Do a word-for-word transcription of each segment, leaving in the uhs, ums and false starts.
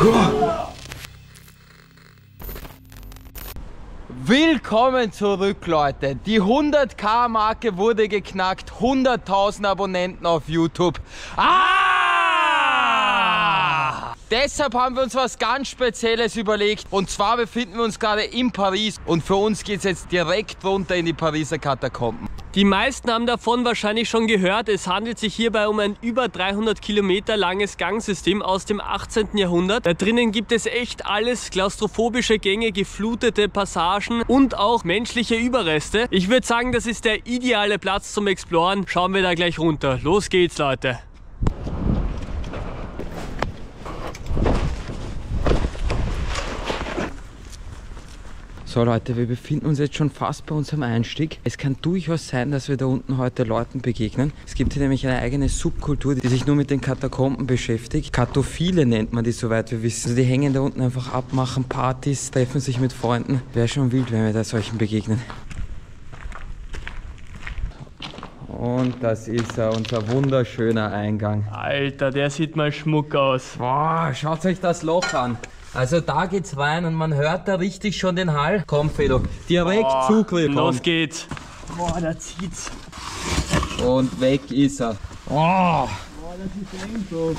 Willkommen zurück, Leute. Die hundert-K Marke wurde geknackt. hunderttausend Abonnenten auf YouTube. Ah! Deshalb haben wir uns was ganz Spezielles überlegt. Und zwar befinden wir uns gerade in Paris. Und für uns geht es jetzt direkt runter in die Pariser Katakomben. Die meisten haben davon wahrscheinlich schon gehört. Es handelt sich hierbei um ein über dreihundert Kilometer langes Gangsystem aus dem achtzehnten Jahrhundert. Da drinnen gibt es echt alles: klaustrophobische Gänge, geflutete Passagen und auch menschliche Überreste. Ich würde sagen, das ist der ideale Platz zum Exploren. Schauen wir da gleich runter. Los geht's, Leute. So Leute, wir befinden uns jetzt schon fast bei unserem Einstieg. Es kann durchaus sein, dass wir da unten heute Leuten begegnen. Es gibt hier nämlich eine eigene Subkultur, die sich nur mit den Katakomben beschäftigt. Katophile nennt man die, soweit wir wissen. Also die hängen da unten einfach ab, machen Partys, treffen sich mit Freunden. Wäre schon wild, wenn wir da solchen begegnen. Und das ist uh, unser wunderschöner Eingang. Alter, der sieht mal schmuck aus. Boah, schaut euch das Loch an. Also da geht's rein und man hört da richtig schon den Hall. Komm, Fedo, direkt Boah, Zugriff. Los geht's. Boah, da zieht's. Und weg ist er. Oh. Boah, das ist eng so.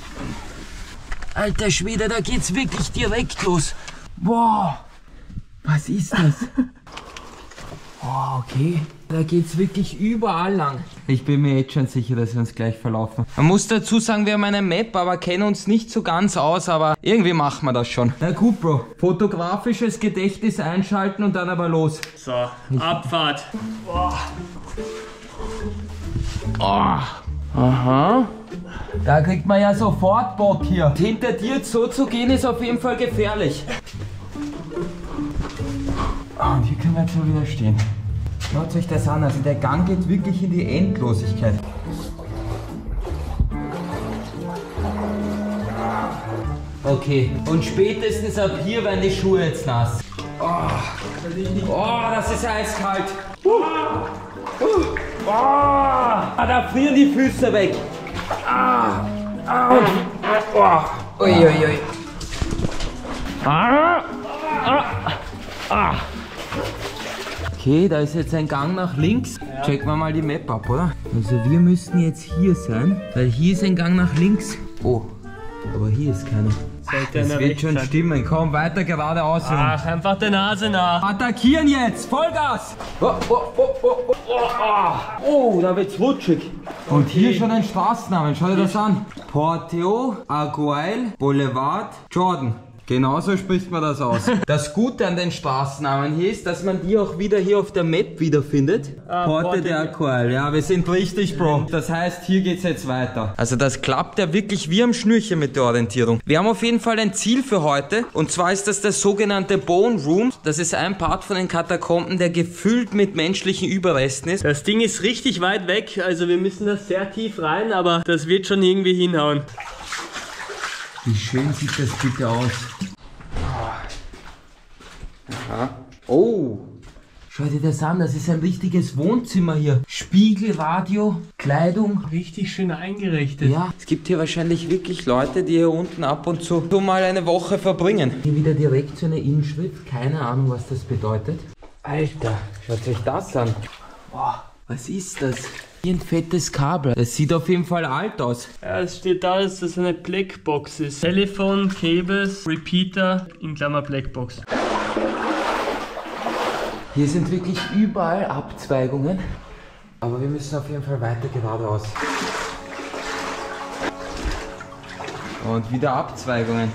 Alter Schwede, da geht's wirklich direkt los. Boah, was ist das? Oh, okay. Da geht's wirklich überall lang. Ich bin mir jetzt schon sicher, dass wir uns gleich verlaufen. Man muss dazu sagen, wir haben eine Map, aber kennen uns nicht so ganz aus, aber irgendwie machen wir das schon. Na gut, Bro. Fotografisches Gedächtnis einschalten und dann aber los. So, Abfahrt. Boah. Oh. Aha. Da kriegt man ja sofort Bock hier. Hinter dir so zu gehen ist auf jeden Fall gefährlich. Oh, und hier können wir jetzt mal wieder stehen. Schaut euch das an, also der Gang geht wirklich in die Endlosigkeit. Okay, und spätestens ab hier werden die Schuhe jetzt nass. Oh, oh, das ist eiskalt. Uh. Uh. Oh, da frieren die Füße weg. Ah. Ah. Oh. Ui, ui, ui. Ah. Ah. Ah. Okay, da ist jetzt ein Gang nach links. Ja. Checken wir mal die Map ab, oder? Also wir müssten jetzt hier sein, weil hier ist ein Gang nach links. Oh, aber hier ist keiner. Das wird schon stimmen. Komm, weiter geradeaus. Ach, einfach der Nase nach. Attackieren jetzt! Vollgas! Oh, oh, oh, oh, oh, oh. Oh, da wird's rutschig. Und okay. Hier schon ein Straßennamen. Schau dir das an. Porteo Aguail Boulevard Jordan. Genauso spricht man das aus. Das Gute an den Straßennamen hier ist, dass man die auch wieder hier auf der Map wiederfindet. Ah, Porte de Aguail. Ja, wir sind richtig, Bro. Das heißt, hier geht's jetzt weiter. Also das klappt ja wirklich wie am Schnürchen mit der Orientierung. Wir haben auf jeden Fall ein Ziel für heute. Und zwar ist das der sogenannte Bone Room. Das ist ein Part von den Katakomben, der gefüllt mit menschlichen Überresten ist. Das Ding ist richtig weit weg. Also wir müssen da sehr tief rein, aber das wird schon irgendwie hinhauen. Wie schön sieht das bitte aus. Aha. Oh, schau dir das an, das ist ein richtiges Wohnzimmer hier. Spiegel, Radio, Kleidung. Richtig schön eingerichtet. Ja, es gibt hier wahrscheinlich wirklich Leute, die hier unten ab und zu so mal eine Woche verbringen. Hier wieder direkt so eine Inschrift, keine Ahnung, was das bedeutet. Alter, schaut euch das an. Boah, was ist das? Hier ein fettes Kabel. Das sieht auf jeden Fall alt aus. Ja, es steht da, dass das eine Blackbox ist. Telefon, Cables, Repeater, in Klammer Blackbox. Hier sind wirklich überall Abzweigungen. Aber wir müssen auf jeden Fall weiter geradeaus. Und wieder Abzweigungen.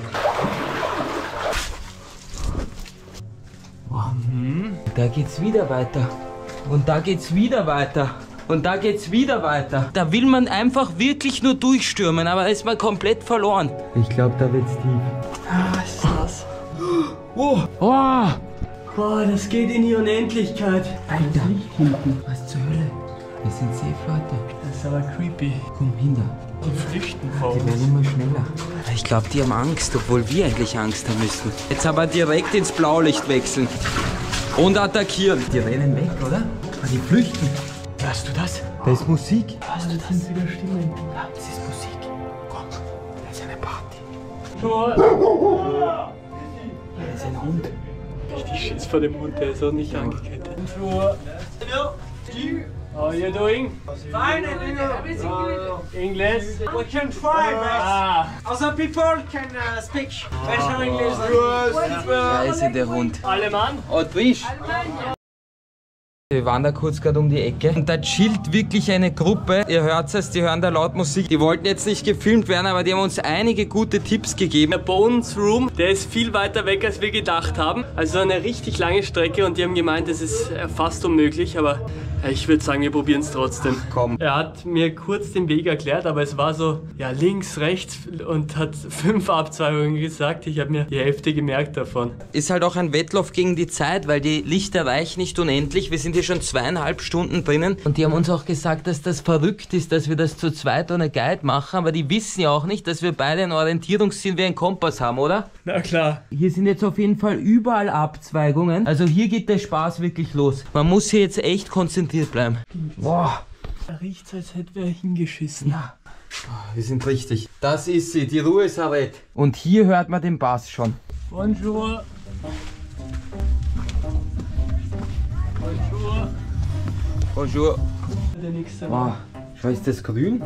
Wow. Mhm. Da geht's wieder weiter. Und da geht's wieder weiter. Und da geht's wieder weiter. Da will man einfach wirklich nur durchstürmen, aber da ist man komplett verloren. Ich glaube, da wird's tief. Ah, was ist das? Oh, oh. Boah, das geht in die Unendlichkeit. Alter, was zur Hölle? Wir sind safe, Leute. Das ist aber creepy. Komm, hinter. Die flüchten vor uns. Die werden immer schneller. Ich glaube, die haben Angst, obwohl wir eigentlich Angst haben müssen. Jetzt aber direkt ins Blaulicht wechseln. Und attackieren. Die rennen weg, oder? Die flüchten. Hörst du das? Da ist Musik. Hörst du das? Das sind wieder Stimmen. Ja, das ist Musik. Komm, da ist eine Party. Bonjour. Das ist ein Hund. Richtig Schiss vor dem Hund, der ist auch nicht angekettet. Bonjour. How are you doing? Fine, and everything good. English? We can try, but Ah, other people can uh, speak better English. Da ist der Hund. Alemann? Autriche. Wir waren da kurz gerade um die Ecke und da chillt wirklich eine Gruppe. Ihr hört es, die hören da laut Musik. Die wollten jetzt nicht gefilmt werden, aber die haben uns einige gute Tipps gegeben. Der Bones Room, der ist viel weiter weg, als wir gedacht haben. Also eine richtig lange Strecke und die haben gemeint, es ist fast unmöglich, aber ich würde sagen, wir probieren es trotzdem. Komm. Er hat mir kurz den Weg erklärt, aber es war so, ja, links, rechts und hat fünf Abzweigungen gesagt. Ich habe mir die Hälfte gemerkt davon. Ist halt auch ein Wettlauf gegen die Zeit, weil die Lichter reichen nicht unendlich. Wir sind hier schon zweieinhalb Stunden drinnen und die haben uns auch gesagt, dass das verrückt ist, dass wir das zu zweit ohne Guide machen, aber die wissen ja auch nicht, dass wir beide einen Orientierungssinn wie ein Kompass haben, oder? Na klar. Hier sind jetzt auf jeden Fall überall Abzweigungen, also hier geht der Spaß wirklich los. Man muss hier jetzt echt konzentriert bleiben. Boah. Da riecht's, als hätte wer hingeschissen. Ja. Wir sind richtig. Das ist sie, die Ruhe-Sarette. Und hier hört man den Bass schon. Bonjour. Bonjour. Bonjour. Der nächste. Wow. Schau, ist das grün?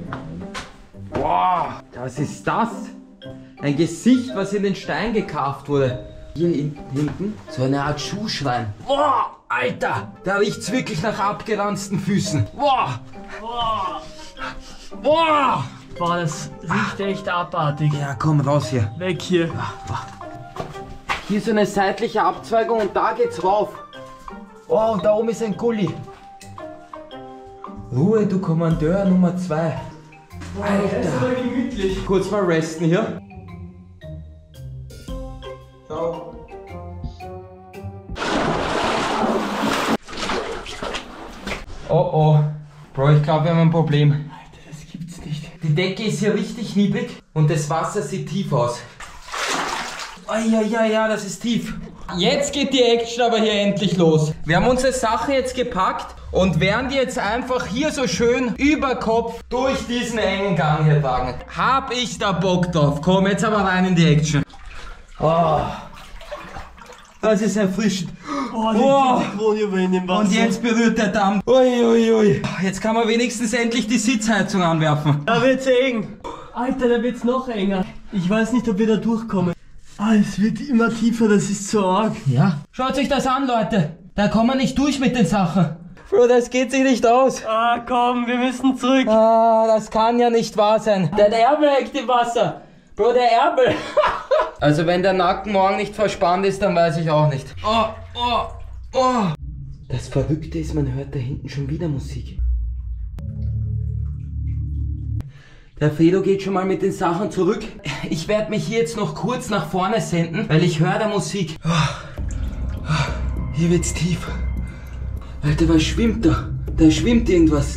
Wow, was ist das? Ein Gesicht, was in den Stein gekarft wurde. Hier hinten so eine Art Schuhschwein. Wow, Alter, da riecht's wirklich nach abgeranzten Füßen. Wow. Boah. Wow. Boah, das riecht echt abartig. Ja, komm raus hier. Weg hier. Hier so eine seitliche Abzweigung und da geht's rauf. Oh, und da oben ist ein Gully. Ruhe, du Kommandeur Nummer zwei. Alter. Das ist voll gemütlich. Kurz mal resten hier. Ciao. Oh oh. Bro, ich glaube, wir haben ein Problem. Alter, das gibt's nicht. Die Decke ist hier richtig niedrig und das Wasser sieht tief aus. Oh, ja, ja, ja, das ist tief. Jetzt geht die Action aber hier endlich los. Wir haben unsere Sachen jetzt gepackt und werden die jetzt einfach hier so schön über Kopf durch diesen engen Gang hier tragen. Hab ich da Bock drauf. Komm, jetzt aber rein in die Action. Oh. Das ist erfrischend. Oh, Oh. die Krone über in dem Wasser. Und jetzt berührt der Damm. Ui, ui, ui. Jetzt kann man wenigstens endlich die Sitzheizung anwerfen. Da wird's eng. Alter, da wird's noch enger. Ich weiß nicht, ob wir da durchkommen. Ah, es wird immer tiefer, das ist so arg. Ja. Schaut euch das an, Leute. Da kommen wir nicht durch mit den Sachen. Bro, das geht sich nicht aus. Ah, komm, wir müssen zurück. Ah, das kann ja nicht wahr sein. Der Ärmel hängt im Wasser. Bro, der Ärmel. Also wenn der Nacken morgen nicht verspannt ist, dann weiß ich auch nicht. Oh, oh, oh. Das Verrückte ist, man hört da hinten schon wieder Musik. Der Fredo geht schon mal mit den Sachen zurück. Ich werde mich hier jetzt noch kurz nach vorne senden, weil ich höre da Musik. Hier wird's tief. Alter, was schwimmt da? Da schwimmt irgendwas.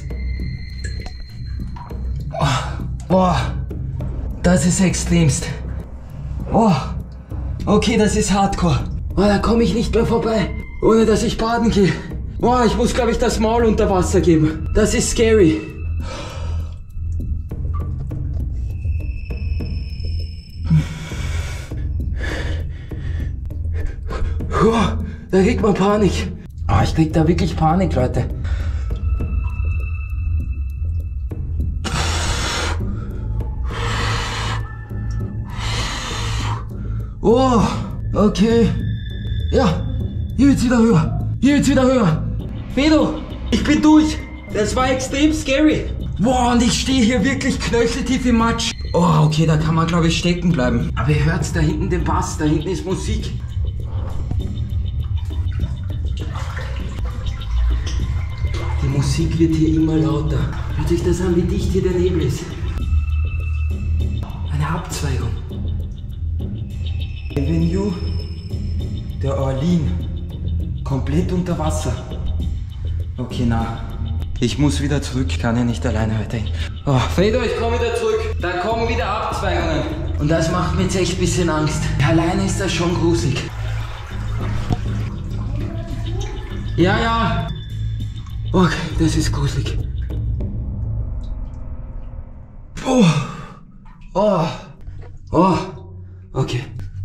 Boah, das ist extremst. Oh, okay, das ist Hardcore. Oh, da komme ich nicht mehr vorbei, ohne dass ich baden gehe. Boah, ich muss, glaube ich, das Maul unter Wasser geben. Das ist scary. Oh, da kriegt man Panik. Oh, ich krieg da wirklich Panik, Leute. Oh, okay. Ja, hier wird's wieder höher. Hier wird's wieder höher. Fredo, ich bin durch. Das war extrem scary. Boah, und ich stehe hier wirklich knöcheltief im Matsch. Oh, okay, da kann man, glaube ich, stecken bleiben. Aber ihr hört's da hinten den Bass, da hinten ist Musik. Die Musik wird hier immer lauter. Hört euch das an, wie dicht hier der Nebel ist. Eine Abzweigung. Avenue der Orleans. Komplett unter Wasser. Okay, na. Ich muss wieder zurück, kann ja nicht alleine heute hin. Oh, Fredo, ich komme wieder zurück. Da kommen wieder Abzweigungen. Und das macht mir jetzt echt ein bisschen Angst. Alleine ist das schon gruselig. Ja, ja. Okay, das ist gruselig. Oh. Oh. Oh.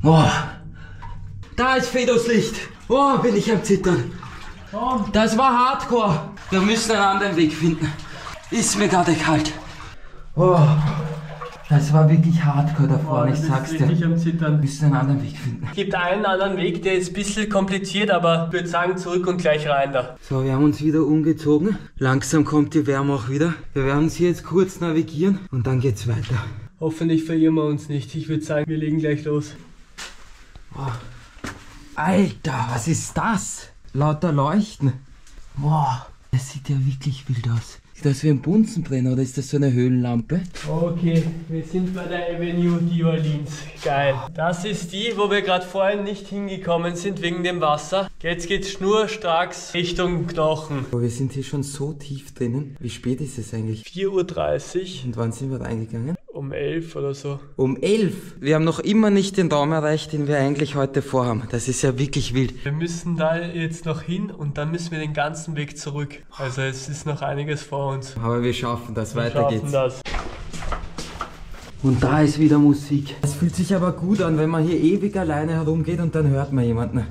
Boah. Da ist Fedos Licht. Boah, bin ich am Zittern. Das war Hardcore. Wir müssen einen anderen Weg finden. Ist mir gerade kalt. Boah. Das war wirklich Hardcore da vorne, ich sag's dir. Richtig am Zittern. Wir müssen einen anderen Weg finden. Es gibt einen anderen Weg, der ist ein bisschen kompliziert, aber ich würde sagen, zurück und gleich rein da. So, wir haben uns wieder umgezogen. Langsam kommt die Wärme auch wieder. Wir werden uns hier jetzt kurz navigieren und dann geht's weiter. Hoffentlich verirren wir uns nicht. Ich würde sagen, wir legen gleich los. Boah. Alter, was ist das? Lauter Leuchten. Boah, das sieht ja wirklich wild aus. Sieht das wie ein Bunsenbrenner oder ist das so eine Höhenlampe? Okay, wir sind bei der Avenue d'Orleans. Geil. Das ist die, wo wir gerade vorhin nicht hingekommen sind wegen dem Wasser. Jetzt geht's schnurstracks Richtung Knochen. Aber wir sind hier schon so tief drinnen. Wie spät ist es eigentlich? vier Uhr dreißig. Und wann sind wir reingegangen? Um elf oder so. Um elf. Wir haben noch immer nicht den Raum erreicht, den wir eigentlich heute vorhaben. Das ist ja wirklich wild. Wir müssen da jetzt noch hin und dann müssen wir den ganzen Weg zurück. Also es ist noch einiges vor uns. Aber wir schaffen das, Wir weiter schaffen geht's. das. Und da ist wieder Musik. Es fühlt sich aber gut an, wenn man hier ewig alleine herumgeht und dann hört man jemanden.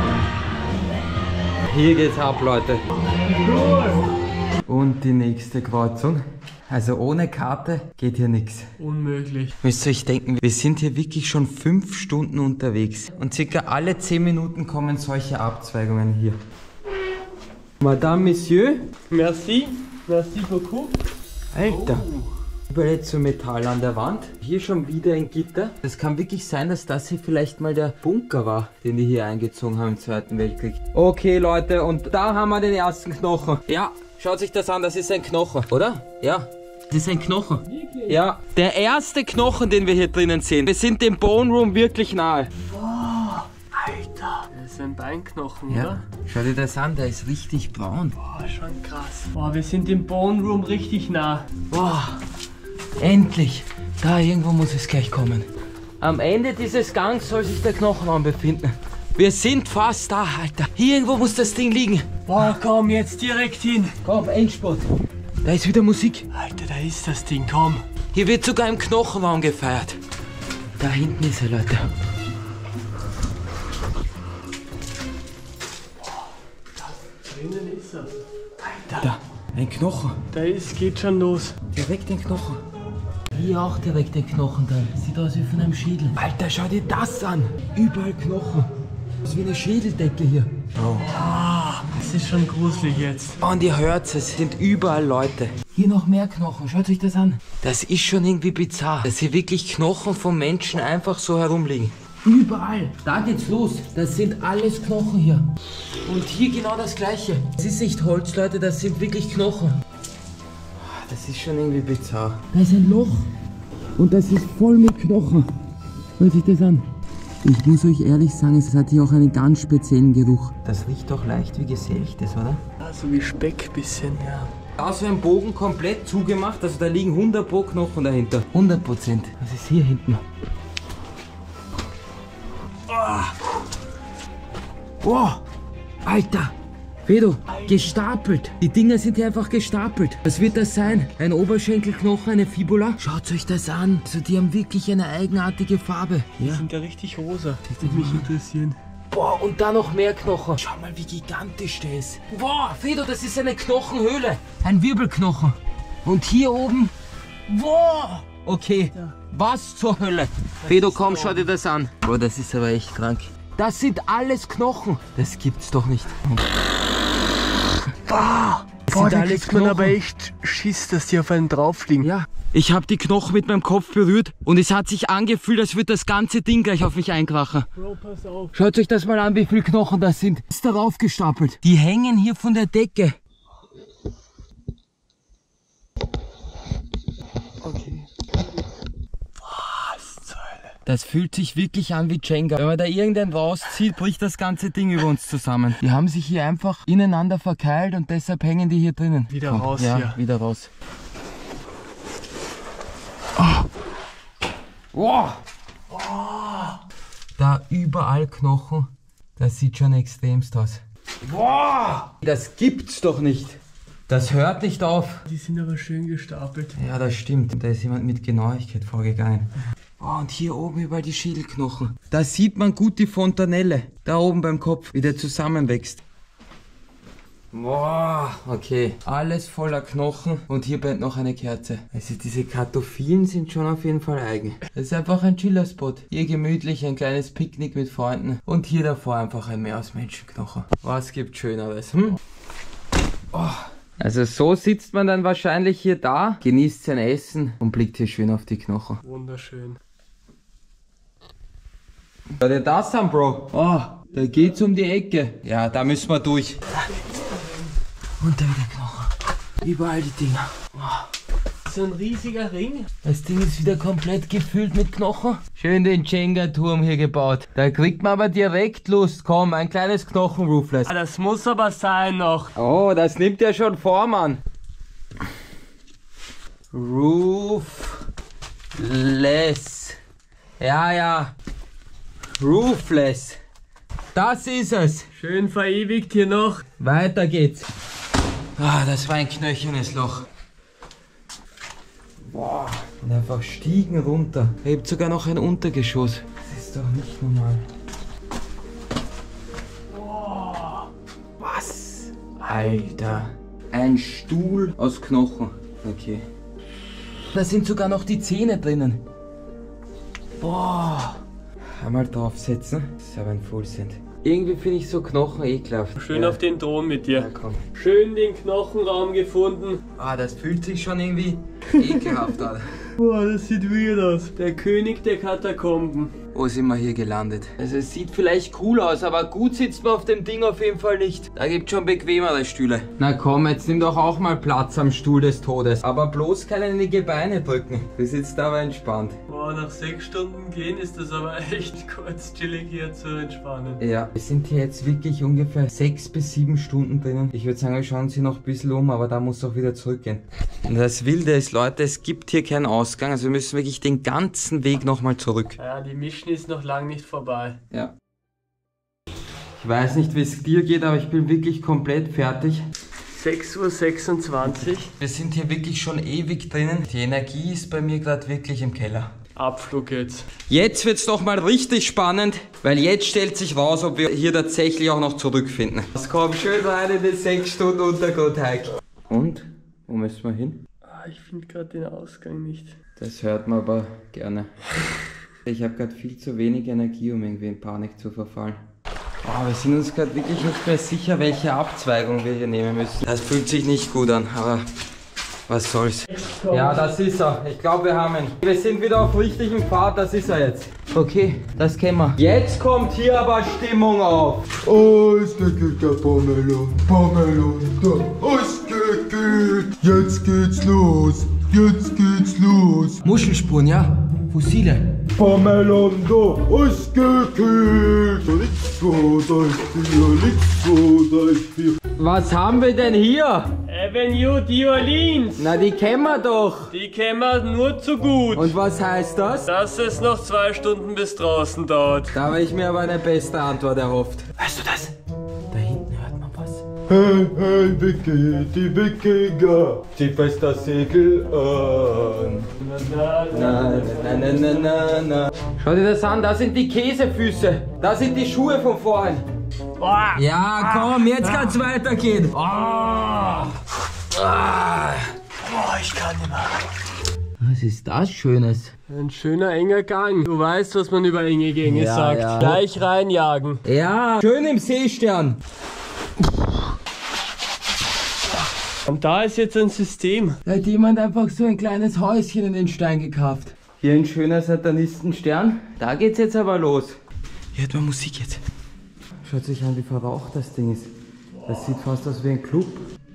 Hier geht's ab, Leute. Und die nächste Kreuzung. Also ohne Karte geht hier nichts. Unmöglich. Müsst ihr euch denken, wir sind hier wirklich schon fünf Stunden unterwegs. Und circa alle zehn Minuten kommen solche Abzweigungen hier. Madame, Monsieur. Merci. Merci beaucoup. Alter. Überall jetzt so Metall an der Wand. Hier schon wieder ein Gitter. Es kann wirklich sein, dass das hier vielleicht mal der Bunker war, den die hier eingezogen haben im Zweiten Weltkrieg. Okay, Leute, und da haben wir den ersten Knochen. Ja, schaut sich das an, das ist ein Knochen, oder? Ja, das ist ein Knochen. Wirklich? Ja, der erste Knochen, den wir hier drinnen sehen. Wir sind dem Bone Room wirklich nahe. Boah, Alter. Das ist ein Beinknochen, Ja, oder? schau dir das an, der ist richtig braun. Boah, schon krass. Boah, wir sind dem Bone Room richtig nah. Boah, endlich. Da irgendwo muss es gleich kommen. Am Ende dieses Gangs soll sich der Knochenraum befinden. Wir sind fast da, Alter. Hier irgendwo muss das Ding liegen. Boah, komm, jetzt direkt hin. Komm, Endspurt. Da ist wieder Musik. Alter, da ist das Ding, komm. Hier wird sogar im Knochenraum gefeiert. Da hinten ist er, Leute. Drinnen ist er. Alter. Da, ein Knochen. Da ist, geht schon los. Direkt ein Knochen. Hier auch direkt ein Knochenteil. Sieht aus wie von einem Schädel. Alter, schau dir das an. Überall Knochen. Das ist wie eine Schädeldecke hier. Oh. Ah, das ist schon gruselig jetzt. Und ihr hört es sind überall Leute. Hier noch mehr Knochen, schaut euch das an. Das ist schon irgendwie bizarr, dass hier wirklich Knochen von Menschen einfach so herumliegen. Überall. Da geht's los. Das sind alles Knochen hier. Und hier genau das gleiche. Das ist nicht Holz, Leute, das sind wirklich Knochen. Das ist schon irgendwie bizarr. Da ist ein Loch. Und das ist voll mit Knochen. Hört sich das an. Ich muss euch ehrlich sagen, es hat hier auch einen ganz speziellen Geruch. Das riecht doch leicht wie Geselchtes, oder? Ja, so wie Speck bisschen, ja. Da ist so ein Bogen komplett zugemacht, also da liegen hundert Pro Knochen dahinter. hundert Prozent. Was ist hier hinten? Oh, Alter! Fedo, gestapelt. Die Dinger sind hier einfach gestapelt. Was wird das sein? Ein Oberschenkelknochen, eine Fibula? Schaut euch das an. Also die haben wirklich eine eigenartige Farbe. Die Ja. sind ja richtig rosa. Das würde mich interessieren. Boah, und da noch mehr Knochen. Schau mal, wie gigantisch der ist. Boah, Fedo, das ist eine Knochenhöhle. Ein Wirbelknochen. Und hier oben... Boah! Okay, was zur Hölle? Fedo, komm, schau dir das an. Boah, das ist aber echt krank. Das sind alles Knochen. Das gibt's doch nicht. Boah, Boah, da kriegt man aber echt Schiss, dass die auf einen drauf fliegen. Ja. Ich habe die Knochen mit meinem Kopf berührt und es hat sich angefühlt, als würde das ganze Ding gleich auf mich einkrachen. Bro, pass auf. Schaut euch das mal an, wie viele Knochen das sind. Ist darauf gestapelt. Die hängen hier von der Decke. Okay. Was zur Hölle? Das fühlt sich wirklich an wie Jenga. Wenn man da irgendeinen rauszieht, bricht das ganze Ding über uns zusammen. Die haben sich hier einfach ineinander verkeilt und deshalb hängen die hier drinnen. Wieder Komm, raus ja, hier. wieder raus. Oh. Oh. Oh. Da überall Knochen. Das sieht schon extremst aus. Boah. Das gibt's doch nicht. Das hört nicht auf. Die sind aber schön gestapelt. Ja, das stimmt. Da ist jemand mit Genauigkeit vorgegangen. Oh, Oh, und hier oben überall die Schädelknochen. Da sieht man gut die Fontanelle. Da oben beim Kopf, wie der zusammenwächst. Boah, okay. Alles voller Knochen und hier brennt noch eine Kerze. Also diese Kartoffeln sind schon auf jeden Fall eigen. Das ist einfach ein Chiller-Spot. Hier gemütlich ein kleines Picknick mit Freunden und hier davor einfach ein Meer aus Menschenknochen. Was gibt Schöneres, hm? Oh. Also so sitzt man dann wahrscheinlich hier da, genießt sein Essen und blickt hier schön auf die Knochen. Wunderschön. Schau dir das an, Bro. Oh, da geht's um die Ecke. Ja, da müssen wir durch. Und da wieder Knochen. Überall die Dinger. Oh. So ein riesiger Ring. Das Ding ist wieder komplett gefüllt mit Knochen. Schön den Jenga-Turm hier gebaut. Da kriegt man aber direkt Lust. Komm, ein kleines Knochen-Roofless. Ah, das muss aber sein noch. Oh, das nimmt ja schon Form an. Roofless. Ja, ja. Roofless. Das ist es. Schön verewigt hier noch. Weiter geht's. Ah, das war ein knöchernes Loch. Boah. Und einfach Stiegen runter. Da gibt sogar noch ein Untergeschoss. Das ist doch nicht normal. Boah. Was? Alter. Ein Stuhl aus Knochen. Okay. Da sind sogar noch die Zähne drinnen. Boah. Einmal draufsetzen. Das ist aber ein Fullsend. Irgendwie finde ich so Knochen ekelhaft. Schön ja. auf den Thron mit dir. Ja, komm. Schön den Knochenraum gefunden. Ah, das fühlt sich schon irgendwie ekelhaft an. Boah, das sieht weird aus. Der König der Katakomben. Wo sind wir hier gelandet? Also es sieht vielleicht cool aus, aber gut sitzt man auf dem Ding auf jeden Fall nicht. Da gibt es schon bequemere Stühle. Na komm, jetzt nimm doch auch mal Platz am Stuhl des Todes. Aber bloß keine in die Gebeine drücken. Du sitzt aber entspannt. Boah, nach sechs Stunden gehen ist das aber echt kurz chillig hier zu entspannen. Ja, wir sind hier jetzt wirklich ungefähr sechs bis sieben Stunden drinnen. Ich würde sagen, wir schauen sie noch ein bisschen um, aber da muss auch wieder zurückgehen. Und das Wilde ist, Leute, es gibt hier keinen Ausgang. Also wir müssen wirklich den ganzen Weg nochmal zurück. Ja, die Mission ist noch lang nicht vorbei. Ja. Ich weiß nicht, wie es dir geht, aber ich bin wirklich komplett fertig. sechs Uhr sechsundzwanzig. Wir sind hier wirklich schon ewig drinnen. Die Energie ist bei mir gerade wirklich im Keller. Abflug jetzt. Jetzt wird es doch mal richtig spannend, weil jetzt stellt sich raus, ob wir hier tatsächlich auch noch zurückfinden. Es kommt schön rein in den sechs Stunden Untergrund-Hike. Und? Wo müssen wir hin? Ah, ich finde gerade den Ausgang nicht. Das hört man aber gerne. Ich habe gerade viel zu wenig Energie, um irgendwie in Panik zu verfallen. Oh, wir sind uns gerade wirklich nicht mehr sicher, welche Abzweigung wir hier nehmen müssen. Das fühlt sich nicht gut an, aber was soll's. Ja, das ist er. Ich glaube, wir haben ihn. Wir sind wieder auf richtigem Pfad, das ist er jetzt. Okay, das kennen wir. Jetzt kommt hier aber Stimmung auf. Ausgekühlt, der Pomelo, Pomelo, da. Ausgekühlt. Jetzt geht's los. Jetzt geht's los. Muschelspuren, ja? Fossile. Pomelo, da. Ausgekühlt. Nichts vor drei, vier, nichts vor drei, vier. Was haben wir denn hier? Avenue New Orleans. Na, die kennen wir doch. Die kennen wir nur zu gut. Und was heißt das? Dass es noch zwei Stunden bis draußen dauert. Da habe ich mir aber eine beste Antwort erhofft. Weißt du das? Da hinten hört man was. Hey, hey, Vicky, die Wikinger. Zieh fest das Segel an. Na, na, na, na, na, na. Schau dir das an, da sind die Käsefüße. Da sind die Schuhe von vorhin. Boah. Ja, komm, jetzt kann's weitergehen. Oh. Ah. Boah, ich kann nicht mehr. Was ist das Schönes? Ein schöner enger Gang. Du weißt, was man über enge Gänge Ja, sagt. ja. Gleich reinjagen. Ja, schön im Seestern. Und da ist jetzt ein System. Da hat jemand einfach so ein kleines Häuschen in den Stein gekauft. Hier ein schöner Satanistenstern. Da geht's jetzt aber los. Hier hört man Musik jetzt. Schaut sich an, wie verraucht das Ding ist. Das sieht fast aus wie ein Club.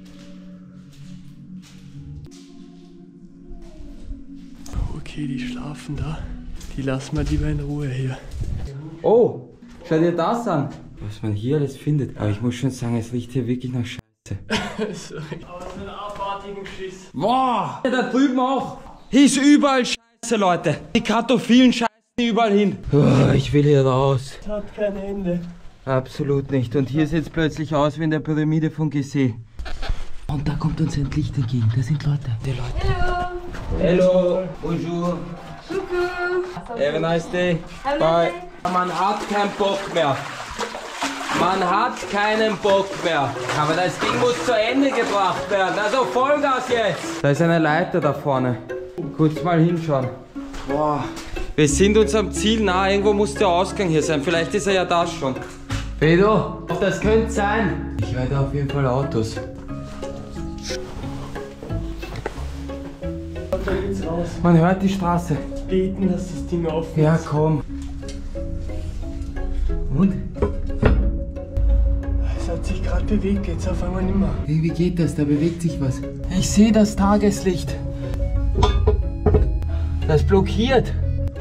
Okay, die schlafen da. Die lassen wir lieber in Ruhe hier. Oh, schau dir das an. Was man hier alles findet. Aber ich muss schon sagen, es riecht hier wirklich nach Scheiße. Sorry. Aber so einen abartigen Schiss. Boah, da drüben auch. Hier ist überall Scheiße, Leute. Die Kartoffeln scheißen überall hin. Oh, ich will hier raus. Das hat kein Ende. Absolut nicht. Und hier sieht es plötzlich aus wie in der Pyramide von Gizeh. Und da kommt uns ein Licht entgegen. Da sind Leute. Die Leute. Hello. Hello. Bonjour. Have a nice day. Bye. Man hat keinen Bock mehr. Man hat keinen Bock mehr. Aber das Ding muss zu Ende gebracht werden. Also Vollgas jetzt. Da ist eine Leiter da vorne. Kurz mal hinschauen. Boah. Wir sind uns am Ziel nah. Irgendwo muss der Ausgang hier sein. Vielleicht ist er ja da schon. Pedro, das könnte sein. Ich werde auf jeden Fall Autos. Da geht's raus. Man hört die Straße. Beten, dass das Ding aufgeht. Ja, komm. Und? Es hat sich gerade bewegt, jetzt auf einmal nicht mehr. Hey, wie geht das? Da bewegt sich was. Ich sehe das Tageslicht. Das blockiert.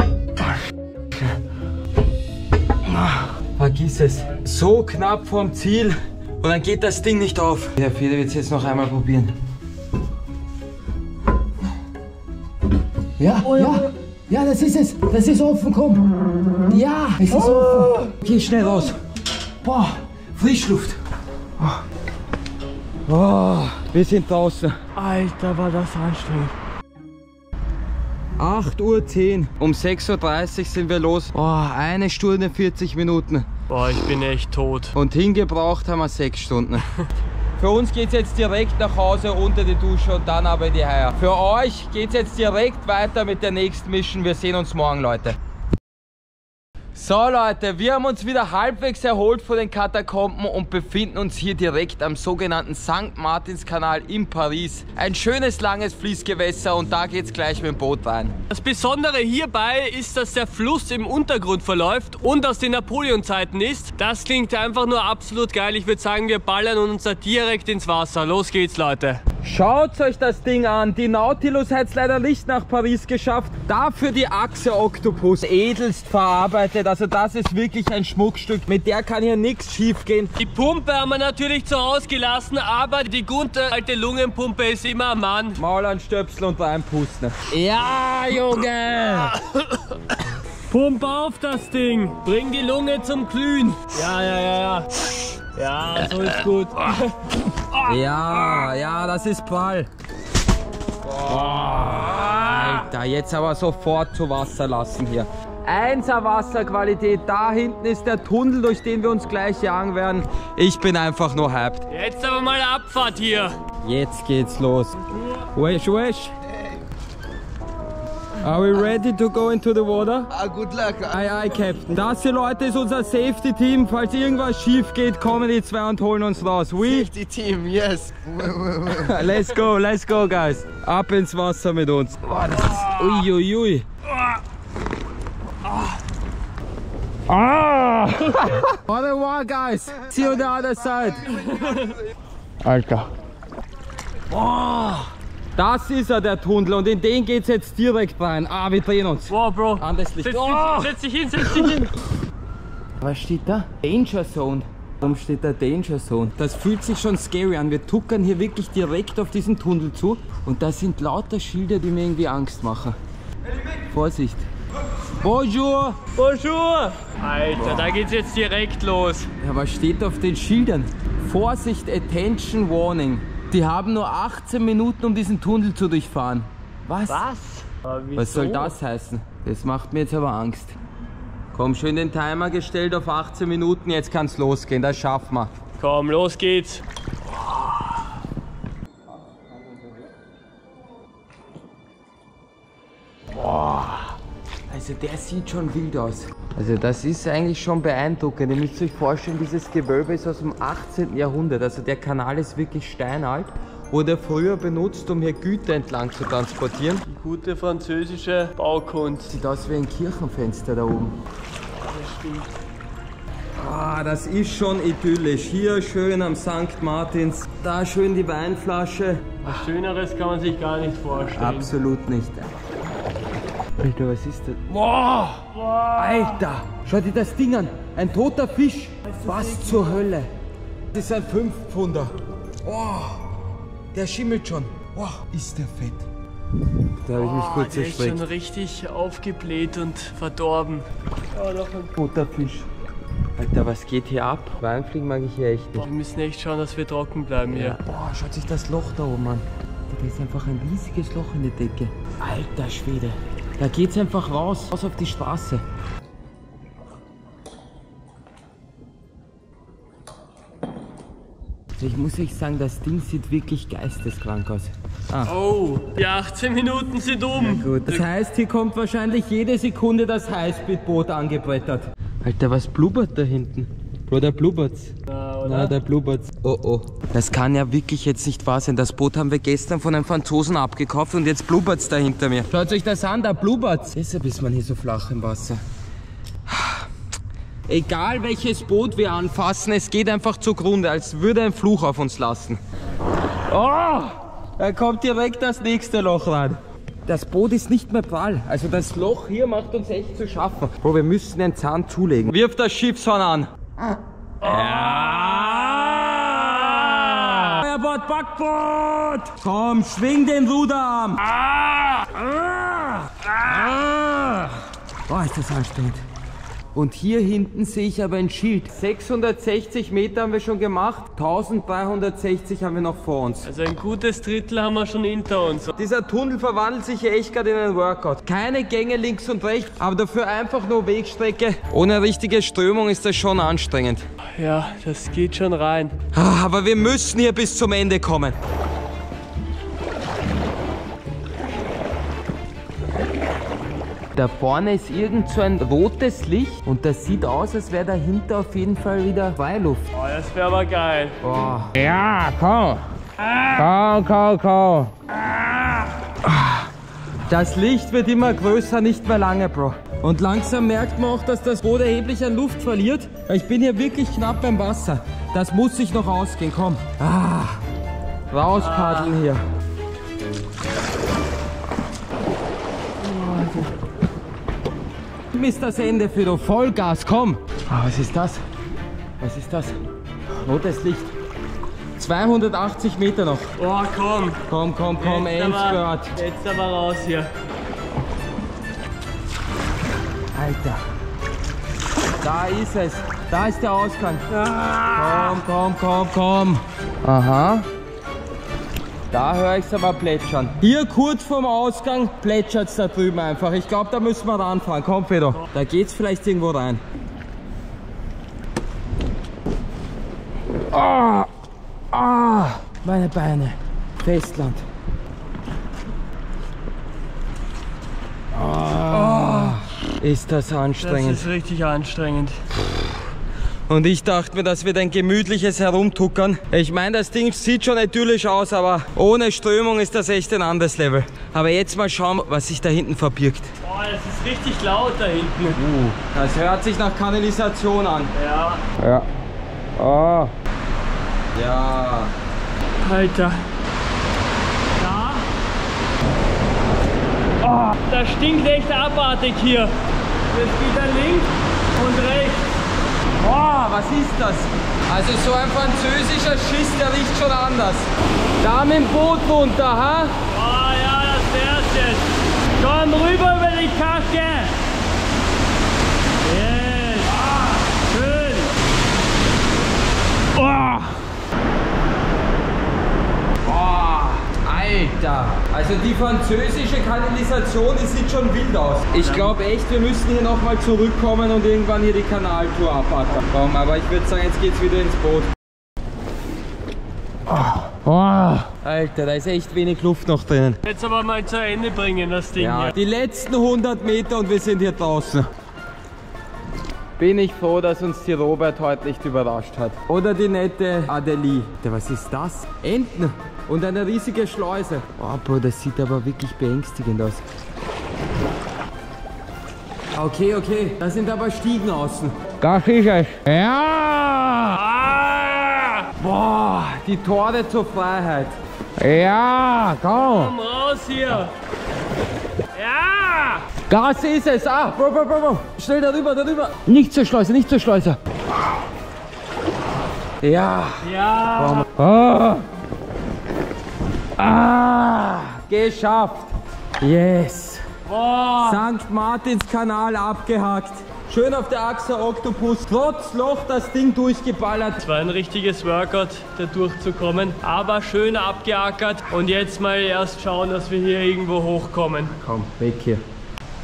Vergiss es. So knapp vom Ziel und dann geht das Ding nicht auf. Der Feder wird es jetzt noch einmal probieren. Ja, ja, ja, das ist es. Das ist offen, komm. Ja, es ist offen. Geh schnell raus. Boah, Frischluft. Oh, wir sind draußen. Alter, war das anstrengend. acht Uhr zehn. Um sechs Uhr dreißig sind wir los. Oh, eine Stunde vierzig Minuten. Boah, ich bin echt tot. Und hingebraucht haben wir sechs Stunden. Für uns geht es jetzt direkt nach Hause, unter die Dusche und dann aber in die Haie. Für euch geht es jetzt direkt weiter mit der nächsten Mission. Wir sehen uns morgen, Leute. So Leute, wir haben uns wieder halbwegs erholt von den Katakomben und befinden uns hier direkt am sogenannten Sankt Martins-Kanal in Paris. Ein schönes langes Fließgewässer und da geht's gleich mit dem Boot rein. Das Besondere hierbei ist, dass der Fluss im Untergrund verläuft und aus den Napoleon-Zeiten ist. Das klingt einfach nur absolut geil. Ich würde sagen, wir ballern uns da direkt ins Wasser. Los geht's, Leute. Schaut euch das Ding an. Die Nautilus hat es leider nicht nach Paris geschafft. Dafür die Achse Octopus. Edelst verarbeitet. Also das ist wirklich ein Schmuckstück. Mit der kann hier nichts schief gehen. Die Pumpe haben wir natürlich zu Hause gelassen, aber die gute alte Lungenpumpe ist immer am Mann. Maul an Stöpsel und reinpusten. Ja, Junge! Pump auf das Ding. Bring die Lunge zum Glühen. Ja, ja, ja, ja. Ja, so ist gut. Ja, ja, das ist prall. Boah, Alter, jetzt aber sofort zu Wasser lassen hier. Einser Wasserqualität. Da hinten ist der Tunnel, durch den wir uns gleich jagen werden. Ich bin einfach nur hyped. Jetzt aber mal Abfahrt hier. Jetzt geht's los. Wesh, wesh. Are we ready to go into the water? Ah, good luck. Aye, aye, Captain. Das hier, Leute, ist unser Safety-Team. Falls irgendwas schief geht, kommen die zwei und holen uns raus. We? Safety team, yes. Let's go, let's go, guys. Ab ins Wasser mit uns. Boah, das ist... Uiuiui. Ui, ui. Ah! Au revoir, guys. See you on the other side. Alter. Boah! Das ist er, der Tunnel, und in den geht's jetzt direkt rein. Ah, wir drehen uns. Wow, Bro. An das Licht. Setz, Oh! setz dich hin, setz dich hin. Was steht da? Danger Zone. Warum steht da Danger Zone? Das fühlt sich schon scary an. Wir tuckern hier wirklich direkt auf diesen Tunnel zu. Und da sind lauter Schilder, die mir irgendwie Angst machen. Vorsicht. Bonjour. Bonjour. Alter, da geht's jetzt direkt los. Ja, was steht auf den Schildern? Vorsicht, Attention Warning. Die haben nur achtzehn Minuten, um diesen Tunnel zu durchfahren. Was? Was? Was soll das heißen? Das macht mir jetzt aber Angst. Komm, schön den Timer gestellt auf achtzehn Minuten, jetzt kann's losgehen, das schaffen wir. Komm, los geht's. Boah. Also der sieht schon wild aus. Also das ist eigentlich schon beeindruckend. Ihr müsst euch vorstellen, dieses Gewölbe ist aus dem achtzehnten Jahrhundert. Also der Kanal ist wirklich steinalt. Wurde früher benutzt, um hier Güter entlang zu transportieren. Die gute französische Baukunst. Sieht aus wie ein Kirchenfenster da oben. Das stimmt. Ah, das ist schon idyllisch. Hier schön am Sankt Martins. Da schön die Weinflasche. Was Schöneres kann man sich gar nicht vorstellen. Absolut nicht. Alter, was ist das? Boah! Alter! Schau dir das Ding an! Ein toter Fisch! Was zur Hölle? Das ist ein Fünfpfunder. Oh, der schimmelt schon. Oh, ist der fett. Da habe ich mich kurz Der ist schon erschreckt. richtig aufgebläht und verdorben. Oh, noch ein Toter Fisch. Alter, was geht hier ab? Weinfliegen mag ich hier echt Wir nicht. müssen echt schauen, dass wir trocken bleiben hier. Boah, schaut sich das Loch da oben an. Da ist einfach ein riesiges Loch in der Decke. Alter Schwede. Da geht's einfach raus, raus auf die Straße. Ich muss euch sagen, das Ding sieht wirklich geisteskrank aus. Ah. Oh, die achtzehn Minuten sind um. Ja, gut. Das heißt, hier kommt wahrscheinlich jede Sekunde das Highspeed-Boot angebrettert. Alter, was blubbert da hinten? Bro, da blubbert's. Na, oder? Na, da blubbert's. Oh, oh. Das kann ja wirklich jetzt nicht wahr sein. Das Boot haben wir gestern von einem Franzosen abgekauft und jetzt blubbert's da hinter mir. Schaut euch das an, da blubbert's. Deshalb ist man hier so flach im Wasser. Egal welches Boot wir anfassen, es geht einfach zugrunde, als würde ein Fluch auf uns lassen. Oh, da kommt direkt das nächste Loch rein. Das Boot ist nicht mehr prall, also das Loch hier macht uns echt zu schaffen. Bro, wir müssen den Zahn zulegen. Wirf das Schiffshorn an. Ja! Feuerboot, Backboot! Komm, schwing den Ruderarm! Ah! Ah! Ah! Boah, ist das anstrengend. Und hier hinten sehe ich aber ein Schild. sechshundertsechzig Meter haben wir schon gemacht, dreizehnhundertsechzig haben wir noch vor uns. Also ein gutes Drittel haben wir schon hinter uns. Dieser Tunnel verwandelt sich hier echt gerade in einen Workout. Keine Gänge links und rechts, aber dafür einfach nur Wegstrecke. Ohne richtige Strömung ist das schon anstrengend. Ja, das geht schon rein. Ah, aber wir müssen hier bis zum Ende kommen. Da vorne ist irgend so ein rotes Licht und das sieht aus, als wäre dahinter auf jeden Fall wieder Freiluft. Oh, das wäre aber geil. Oh. Ja, komm. Komm, komm, komm. Das Licht wird immer größer, nicht mehr lange, Bro. Und langsam merkt man auch, dass das Boot erheblich an Luft verliert. Ich bin hier wirklich knapp beim Wasser. Das muss sich noch ausgehen, komm. Ah, rauspaddeln ah. hier. Ist das Ende für du Vollgas, komm! Ah, was ist das? Was ist das? Rotes Licht. zweihundertachtzig Meter noch. Oh, komm! Komm, komm, komm, Endspurt. Jetzt aber raus hier. Alter. Da ist es. Da ist der Ausgang. Ah. Komm, komm, komm, komm. Aha. Da höre ich es aber plätschern. Hier kurz vorm Ausgang plätschert es da drüben einfach. Ich glaube, da müssen wir ranfahren. Komm, Peter. Da geht's vielleicht irgendwo rein. Ah, ah, meine Beine. Festland. Ah, ist das anstrengend. Das ist richtig anstrengend. Und ich dachte mir, das wird ein gemütliches Herumtuckern. Ich meine, das Ding sieht schon idyllisch aus, aber ohne Strömung ist das echt ein anderes Level. Aber jetzt mal schauen, was sich da hinten verbirgt. Boah, das ist richtig laut da hinten. Uh, das hört sich nach Kanalisation an. Ja. Ja. Oh. Ja. Alter. Da. Oh, das stinkt echt abartig hier. Jetzt geht er links und rechts. Boah, was ist das? Also so ein französischer Schiss, der riecht schon anders. Da mit dem Boot runter, ha? Oh ja, das wär's jetzt. Komm rüber über die Kacke. Yes. Ah, schön. Oh. Boah, Alter. Also die französische Kanalisation, die sieht schon wild aus. Ich glaube echt, wir müssen hier nochmal zurückkommen und irgendwann hier die Kanaltour abackern. Komm, aber ich würde sagen, jetzt geht's wieder ins Boot. Oh. Alter, da ist echt wenig Luft noch drinnen. Jetzt aber mal zu Ende bringen, das Ding ja, hier. Die letzten hundert Meter und wir sind hier draußen. Bin ich froh, dass uns die Robert heute nicht überrascht hat. Oder die nette Adelie. Was ist das? Enten. Und eine riesige Schleuse. Oh, Bro, das sieht aber wirklich beängstigend aus. Okay, okay. Da sind aber Stiegen außen. Das ist es. Ja! Ah! Boah, die Tore zur Freiheit. Ja, komm. Komm raus hier. Ja! Das ist es. Ah, Bro, Bro, Bro, Bro. Schnell darüber, darüber. Nicht zur Schleuse, nicht zur Schleuse. Ja. Ja. Oh. Ah, geschafft. Yes. Boah. Sankt Martins Kanal abgehakt. Schön auf der Achse Oktopus. Trotz Loch das Ding durchgeballert. Es war ein richtiges Workout, da durchzukommen. Aber schön abgeackert. Und jetzt mal erst schauen, dass wir hier irgendwo hochkommen. Komm, weg hier.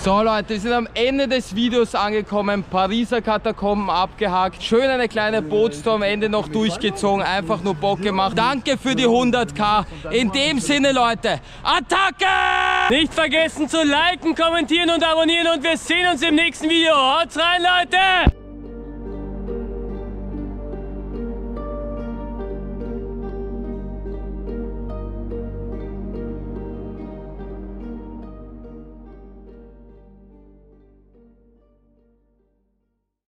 So Leute, wir sind am Ende des Videos angekommen. Pariser Katakomben abgehakt. Schön eine kleine Bootstour am Ende noch durchgezogen. Einfach nur Bock gemacht. Danke für die hunderttausend. In dem Sinne Leute, Attacke! Nicht vergessen zu liken, kommentieren und abonnieren und wir sehen uns im nächsten Video. Haut's rein Leute!